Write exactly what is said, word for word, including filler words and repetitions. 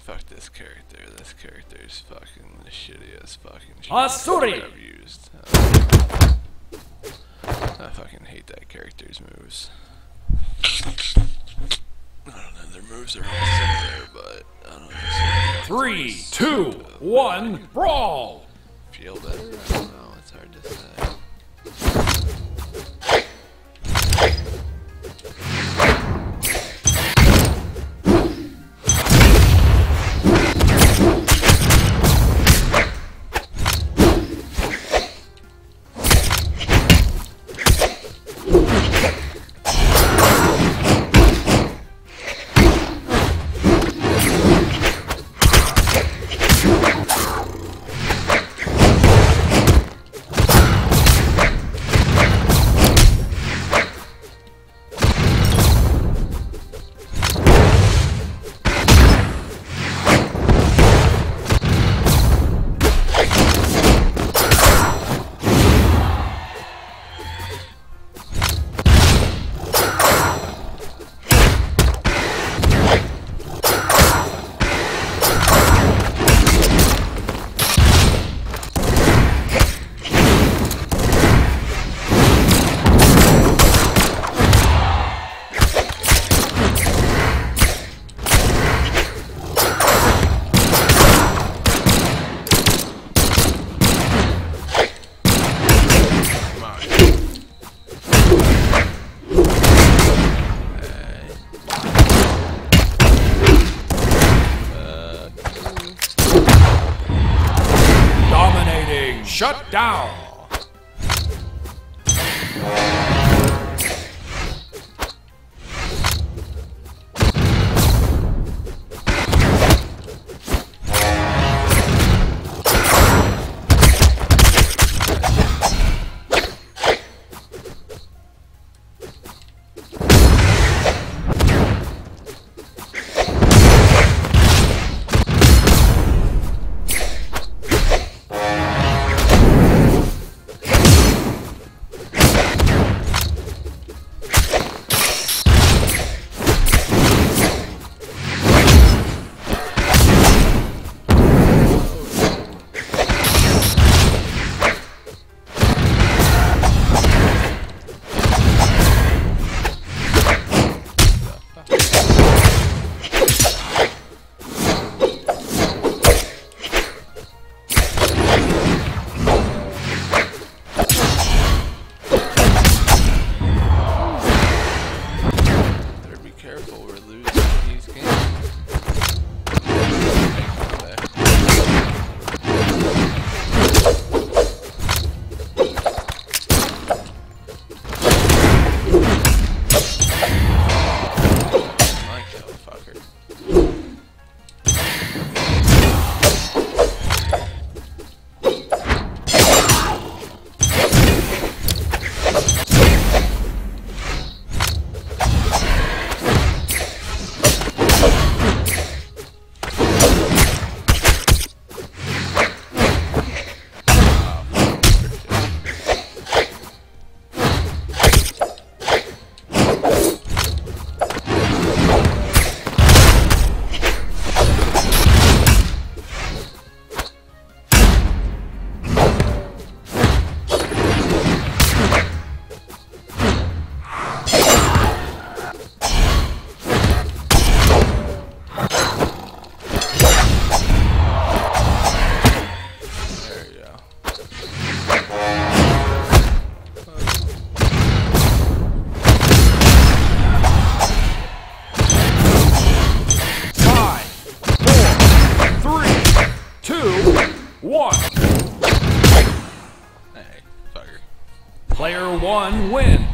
fuck this character. This character is fucking the shittiest fucking shit Asuri! I've used. Uh, I fucking hate that character's moves. I don't know, their moves are all similar, but I don't know. Three, two, one, brawl! Feel that? I don't know, it's hard to say. Shut down! One. Hey, fucker. Player one wins.